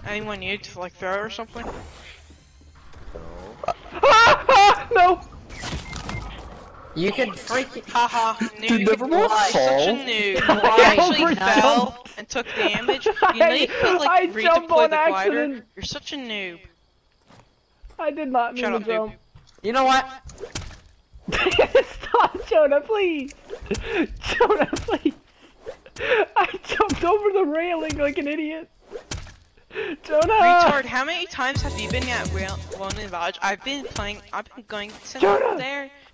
Anyone need to like throw or something? No! You can freaking. Haha, noob. Did Nevermore Such a fall? noob. Why? You actually I fell and took damage. You know you could I like jumped redeploy on the glider. accident. You're such a noob. I did not mean Shut to up, jump. You know what? Stop, Jonah, please! Jonah, please! I jumped over the railing like an idiot. Jonah! Retard, how many times have you been at Lone Village? I've been going since Jonah! there.